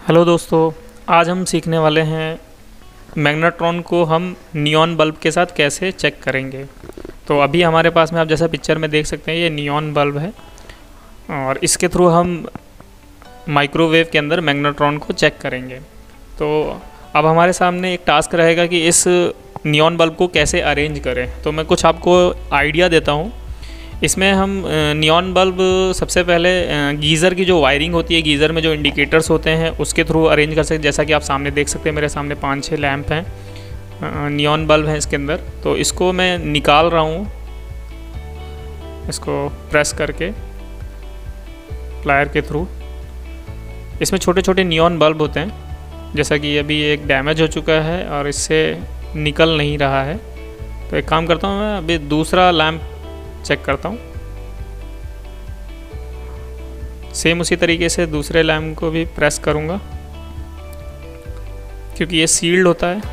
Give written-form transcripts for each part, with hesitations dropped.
Hello दोस्तों, आज हम सीखने वाले हैं मैग्नेट्रॉन को हम नियॉन बल्ब के साथ कैसे चेक करेंगे। तो अभी हमारे पास में आप जैसा पिक्चर में देख सकते हैं ये नियॉन बल्ब है और इसके थ्रू हम माइक्रोवेव के अंदर मैग्नेट्रॉन को चेक करेंगे। तो अब हमारे सामने एक टास्क रहेगा कि इस नियॉन बल्ब को कैसे अरेंज करें। तो मैं कुछ आपको आइडिया देता हूँ। इसमें हम नियॉन बल्ब सबसे पहले गीज़र की जो वायरिंग होती है, गीज़र में जो इंडिकेटर्स होते हैं उसके थ्रू अरेंज कर सकते हैं। जैसा कि आप सामने देख सकते हैं, मेरे सामने 5-6 लैंप हैं, नियॉन बल्ब हैं इसके अंदर। तो इसको मैं निकाल रहा हूँ, इसको प्रेस करके प्लायर के थ्रू। इसमें छोटे छोटे नियॉन बल्ब होते हैं, जैसा कि अभी एक डैमेज हो चुका है और इससे निकल नहीं रहा है। तो एक काम करता हूँ, मैं अभी दूसरा लैंप चेक करता हूँ। सेम उसी तरीके से दूसरे लैंप को भी प्रेस करूँगा, क्योंकि ये सील्ड होता है।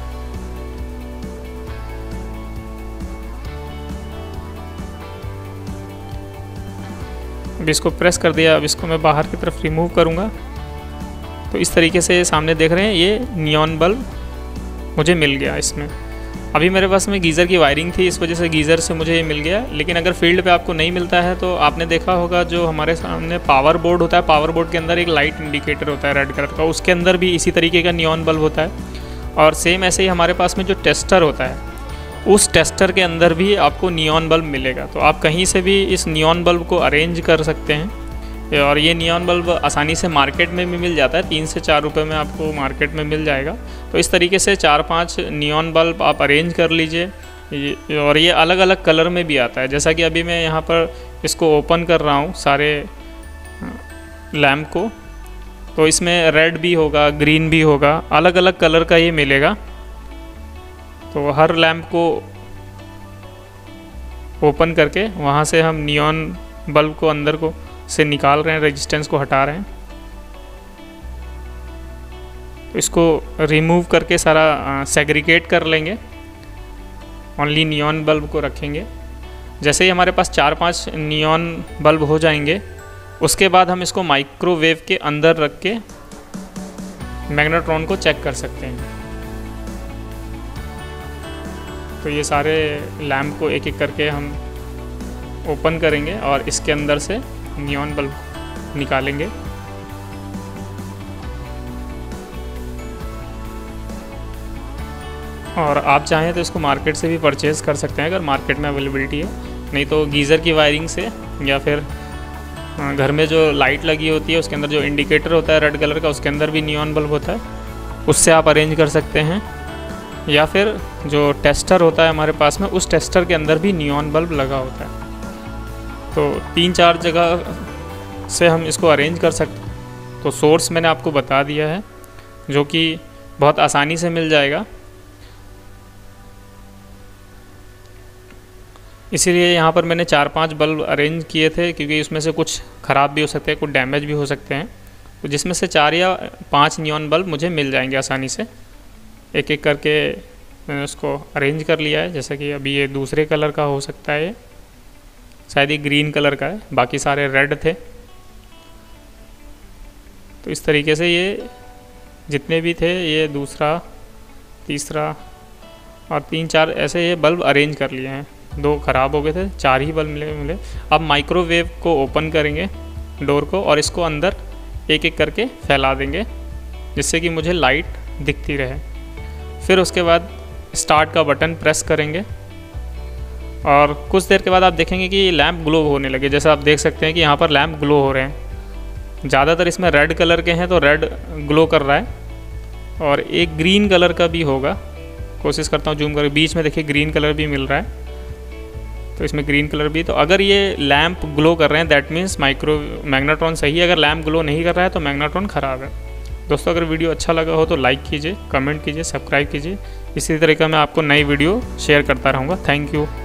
अब इसको प्रेस कर दिया। अब इसको मैं बाहर की तरफ रिमूव करूँगा। तो इस तरीके से सामने देख रहे हैं ये नियॉन बल्ब मुझे मिल गया। इसमें अभी मेरे पास में गीज़र की वायरिंग थी, इस वजह से गीज़र से मुझे ये मिल गया। लेकिन अगर फील्ड पे आपको नहीं मिलता है तो आपने देखा होगा जो हमारे सामने पावर बोर्ड होता है, पावर बोर्ड के अंदर एक लाइट इंडिकेटर होता है रेड कलर का, उसके अंदर भी इसी तरीके का नियॉन बल्ब होता है। और सेम ऐसे ही हमारे पास में जो टेस्टर होता है, उस टेस्टर के अंदर भी आपको नियॉन बल्ब मिलेगा। तो आप कहीं से भी इस नियॉन बल्ब को अरेंज कर सकते हैं। और ये नियॉन बल्ब आसानी से मार्केट में भी मिल जाता है, 3 से 4 रुपये में आपको मार्केट में मिल जाएगा। तो इस तरीके से 4-5 नियॉन बल्ब आप अरेंज कर लीजिए। और ये अलग अलग कलर में भी आता है। जैसा कि अभी मैं यहाँ पर इसको ओपन कर रहा हूँ सारे लैम्प को, तो इसमें रेड भी होगा, ग्रीन भी होगा, अलग अलग कलर का ये मिलेगा। तो हर लैम्प को ओपन करके वहाँ से हम नियॉन बल्ब को अंदर को से निकाल रहे हैं, रेजिस्टेंस को हटा रहे हैं। तो इसको रिमूव करके सारा सेग्रीगेट कर लेंगे, ओनली नियॉन बल्ब को रखेंगे। जैसे ही हमारे पास 4-5 नियॉन बल्ब हो जाएंगे, उसके बाद हम इसको माइक्रोवेव के अंदर रख के मैग्नेट्रॉन को चेक कर सकते हैं। तो ये सारे लैम्प को एक एक करके हम ओपन करेंगे और इसके अंदर से नियॉन बल्ब निकालेंगे। और आप चाहें तो इसको मार्केट से भी परचेज़ कर सकते हैं, अगर मार्केट में अवेलेबिलिटी है। नहीं तो गीज़र की वायरिंग से, या फिर घर में जो लाइट लगी होती है उसके अंदर जो इंडिकेटर होता है रेड कलर का, उसके अंदर भी नियॉन बल्ब होता है, उससे आप अरेंज कर सकते हैं। या फिर जो टेस्टर होता है हमारे पास में, उस टेस्टर के अंदर भी नियॉन बल्ब लगा होता है। तो 3-4 जगह से हम इसको अरेंज कर सकते हैं। तो सोर्स मैंने आपको बता दिया है, जो कि बहुत आसानी से मिल जाएगा। इसीलिए यहाँ पर मैंने 4-5 बल्ब अरेंज किए थे, क्योंकि उसमें से कुछ ख़राब भी हो सकते हैं, कुछ डैमेज भी हो सकते हैं। तो जिसमें से 4 या 5 नियॉन बल्ब मुझे मिल जाएंगे आसानी से। एक एक करके मैंने उसको अरेंज कर लिया है। जैसा कि अभी ये दूसरे कलर का हो सकता है, ये शायद ये ग्रीन कलर का है, बाकी सारे रेड थे। तो इस तरीके से ये जितने भी थे, ये दूसरा, तीसरा और 3-4 ऐसे ये बल्ब अरेंज कर लिए हैं। 2 ख़राब हो गए थे, 4 ही बल्ब मिले। अब माइक्रोवेव को ओपन करेंगे, डोर को, और इसको अंदर एक एक करके फैला देंगे, जिससे कि मुझे लाइट दिखती रहे। फिर उसके बाद स्टार्ट का बटन प्रेस करेंगे और कुछ देर के बाद आप देखेंगे कि लैंप ग्लो होने लगे। जैसा आप देख सकते हैं कि यहाँ पर लैंप ग्लो हो रहे हैं। ज़्यादातर इसमें रेड कलर के हैं तो रेड ग्लो कर रहा है, और एक ग्रीन कलर का भी होगा। कोशिश करता हूँ जूम कर, बीच में देखिए ग्रीन कलर भी मिल रहा है। तो इसमें ग्रीन कलर भी। तो अगर ये लैंप ग्लो कर रहे हैं, दैट मीन्स मैग्नेट्रॉन सही है। अगर लैंप ग्लो नहीं कर रहा है तो मैग्नेट्रॉन ख़राब है। दोस्तों, अगर वीडियो अच्छा लगा हो तो लाइक कीजिए, कमेंट कीजिए, सब्सक्राइब कीजिए। इसी तरीके मैं आपको नई वीडियो शेयर करता रहूँगा। Thank you.